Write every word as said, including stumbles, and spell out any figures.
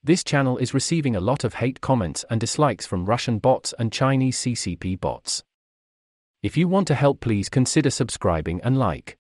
This channel is receiving a lot of hate comments and dislikes from Russian bots and Chinese C C P bots. If you want to help, please consider subscribing and like.